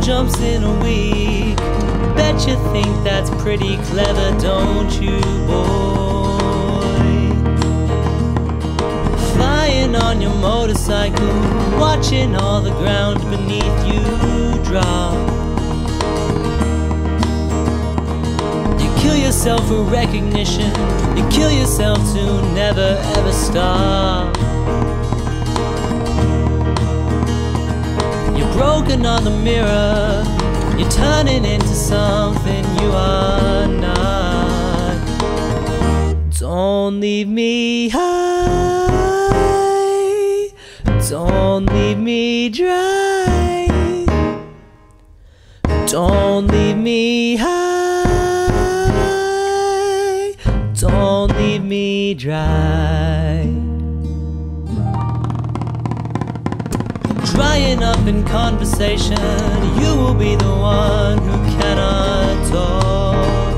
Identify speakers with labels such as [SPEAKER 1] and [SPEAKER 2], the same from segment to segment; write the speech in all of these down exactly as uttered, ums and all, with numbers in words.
[SPEAKER 1] jumps in a week. Bet you think that's pretty clever, don't you, boy? Flying on your motorcycle, watching all the ground beneath you drop. You kill yourself for recognition, you kill yourself to never ever stop. You're broken on the mirror, you're turning into something you are not. Don't leave me high, don't leave me dry. Don't leave me high, don't leave me dry. Drying up in conversation, you will be the one who cannot talk.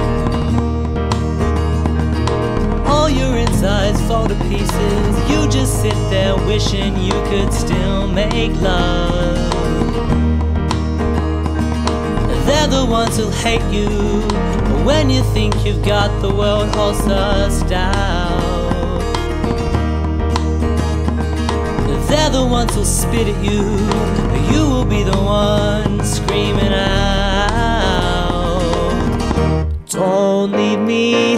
[SPEAKER 1] All your insides fall to pieces, you just sit there wishing you could still make love. They're the ones who'll hate you when you think you've got the world all sussed out. They're the ones who'll spit at you, you will be the one screaming out. Don't leave me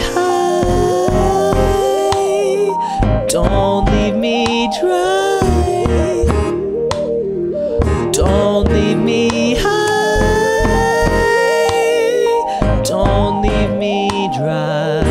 [SPEAKER 1] high, don't leave me dry. Don't leave me high, don't leave me dry.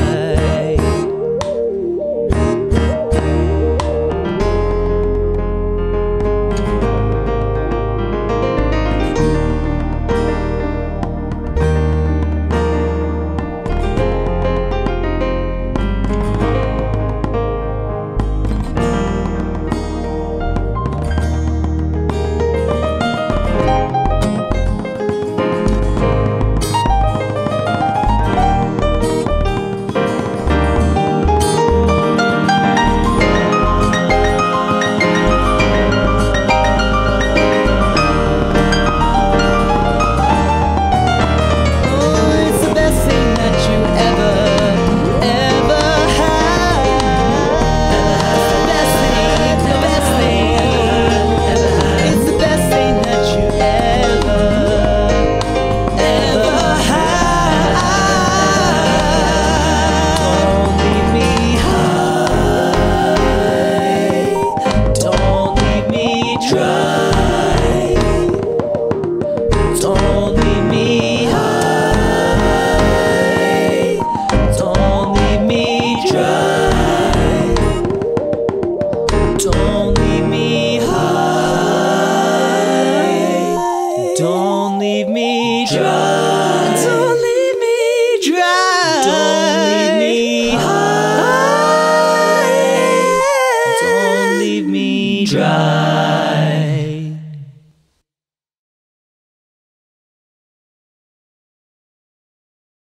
[SPEAKER 1] Don't leave me dry. Don't leave me dry. Don't leave me high. Don't leave me dry.